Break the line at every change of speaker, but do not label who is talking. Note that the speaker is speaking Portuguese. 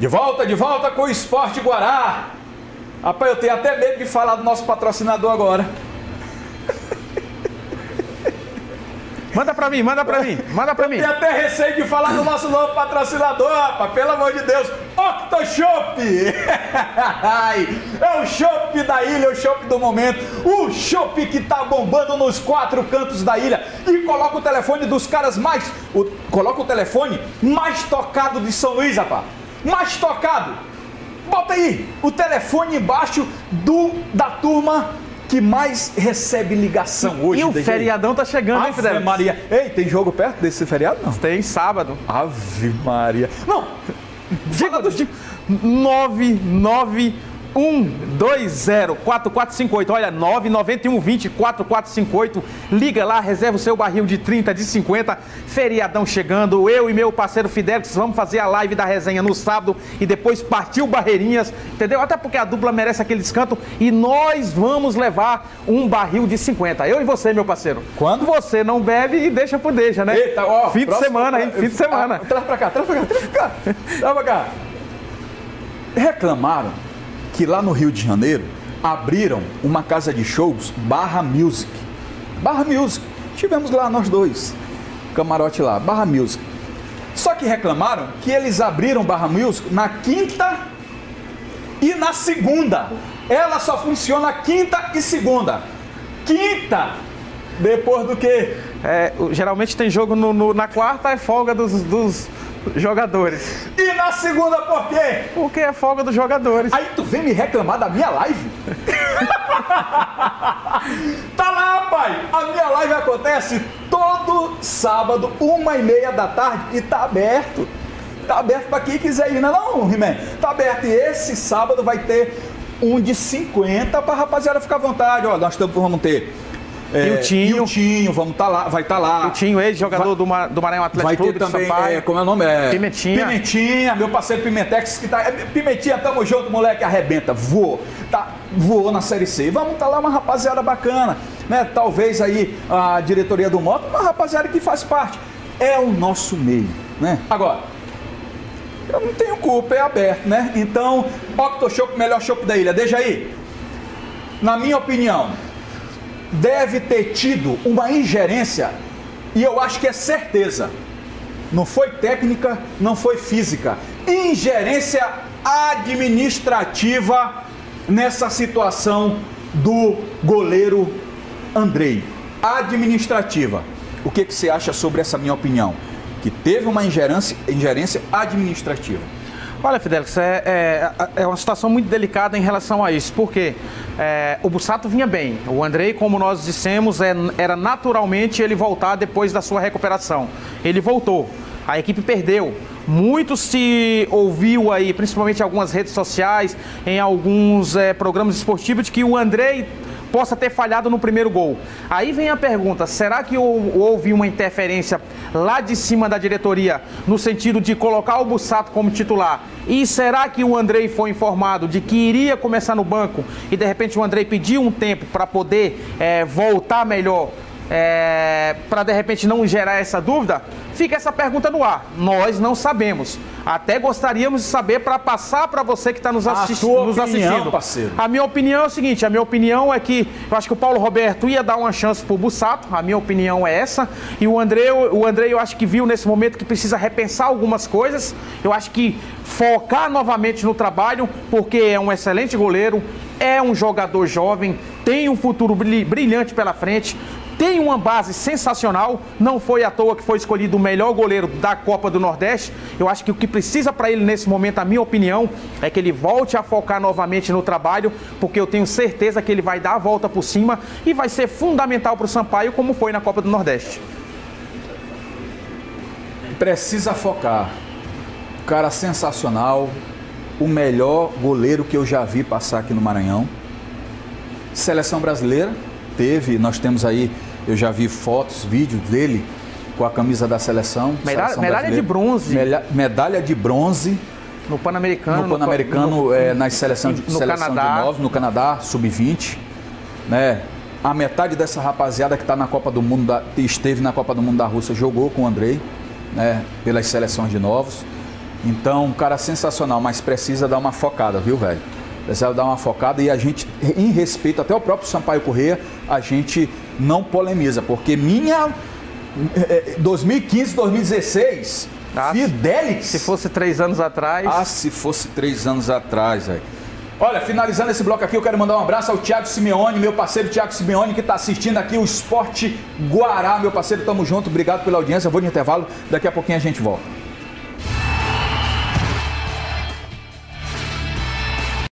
De volta com o Esporte Guará. Rapaz, eu tenho até medo de falar do nosso patrocinador agora.
Manda pra mim.
Tenho até receio de falar do nosso novo patrocinador, rapaz, pelo amor de Deus. Octoshop! É o chopp da ilha, o chopp do momento. O chopp que tá bombando nos 4 cantos da ilha. E coloca o telefone dos caras mais... Coloca o telefone mais tocado de São Luís, rapaz. Mais tocado. Bota aí o telefone embaixo da turma que mais recebe ligação hoje.
E o feriadão tá chegando, hein, Fidel?
Ave Maria. Ei, tem jogo perto desse feriado? Não.
Tem sábado.
Ave Maria. Não.
Diga dos 991204458. Olha, 991204458. Liga lá, reserva o seu barril de 30, de 50. Feriadão chegando. Eu e meu parceiro Fidelix vamos fazer a live da resenha no sábado e depois partiu Barreirinhas, entendeu? Até porque a dupla merece aquele descanto e nós vamos levar um barril de 50. Eu e você, meu parceiro.
Quando?
Você não bebe e deixa por deixa, né?
Eita, ó.
Fim de semana, hein? Fim de semana.
Traz pra cá. Reclamaram que lá no Rio de Janeiro abriram uma casa de shows Barra Music. Tivemos lá nós dois, camarote lá, Barra Music. Só que reclamaram que eles abriram Barra Music na quinta e na segunda. Ela só funciona quinta e segunda. Quinta, depois do quê?
Geralmente tem jogo na quarta, é folga dos jogadores.
E na segunda por quê?
Porque é folga dos jogadores.
Aí tu vem me reclamar da minha live? Tá lá, pai! A minha live acontece todo sábado, 1h30 da tarde e tá aberto. Tá aberto pra quem quiser ir, não, He-Man? Tá aberto. E esse sábado vai ter um de 50 pra rapaziada ficar à vontade. Ó, nós vamos ter...
E o Tinho,
vai estar lá.
O Tinho, ex-jogador do Maranhão Atlético Clube,
vai ter também, como é o nome? Pimentinha, meu parceiro Pimentex, que tá... Pimentinha, tamo junto, moleque, arrebenta, voou na Série C. Vamos estar lá, uma rapaziada bacana, né? Talvez aí a diretoria do Moto, uma rapaziada que faz parte. É o nosso meio, né? Agora, eu não tenho culpa, é aberto, né? Então, Octoshop, melhor chopp da ilha, deixa aí. Na minha opinião, deve ter tido uma ingerência, e eu acho que é certeza, não foi técnica, não foi física, ingerência administrativa nessa situação do goleiro Andrei. Administrativa. O que você acha sobre essa minha opinião? Que teve uma ingerência administrativa.
Olha, Fidelix, é uma situação muito delicada em relação a isso, porque o Bussato vinha bem. O Andrei, como nós dissemos, era naturalmente ele voltar depois da sua recuperação. Ele voltou, a equipe perdeu. Muito se ouviu aí, principalmente em algumas redes sociais, em alguns programas esportivos, de que o Andrei possa ter falhado no primeiro gol. Aí vem a pergunta, será que houve uma interferência lá de cima da diretoria no sentido de colocar o Bussato como titular? E será que o Andrei foi informado de que iria começar no banco e de repente o Andrei pediu um tempo para poder voltar melhor, para de repente não gerar essa dúvida? Fica essa pergunta no ar. Nós não sabemos. Até gostaríamos de saber para passar para você que está nos assistindo.
Parceiro.
A minha opinião é o seguinte, a minha opinião é que eu acho que o Paulo Roberto ia dar uma chance pro Bussato, a minha opinião é essa, e o Andrei eu acho que viu nesse momento que precisa repensar algumas coisas, eu acho que focar novamente no trabalho, porque é um excelente goleiro, é um jogador jovem, tem um futuro brilhante pela frente, tem uma base sensacional, não foi à toa que foi escolhido o melhor goleiro da Copa do Nordeste. Eu acho que o que precisa para ele nesse momento, a minha opinião, é que ele volte a focar novamente no trabalho, porque eu tenho certeza que ele vai dar a volta por cima e vai ser fundamental para o Sampaio, como foi na Copa do Nordeste.
Precisa focar. Cara sensacional, o melhor goleiro que eu já vi passar aqui no Maranhão. Seleção brasileira. Nós temos aí, eu já vi fotos, vídeos dele com a camisa da seleção.
Medalha de bronze.
Medalha de bronze.
No Pan-Americano.
No Pan-Americano, na seleção de novos, no Canadá, sub-20. Né? A metade dessa rapaziada que está na Copa do Mundo, esteve na Copa do Mundo da Rússia, jogou com o Andrei, né? Pelas seleções de novos. Então, um cara sensacional, mas precisa dar uma focada, viu, velho? Precisa dar uma focada e a gente, em respeito até o próprio Sampaio Corrêa, a gente não polemiza, porque 2015, 2016, Fidelix...
Se fosse 3 anos atrás...
se fosse 3 anos atrás, velho. Olha, finalizando esse bloco aqui, eu quero mandar um abraço ao Thiago Simeone, meu parceiro Thiago Simeone, que está assistindo aqui o Esporte Guará. Meu parceiro, tamo junto, obrigado pela audiência, eu vou de intervalo, daqui a pouquinho a gente volta.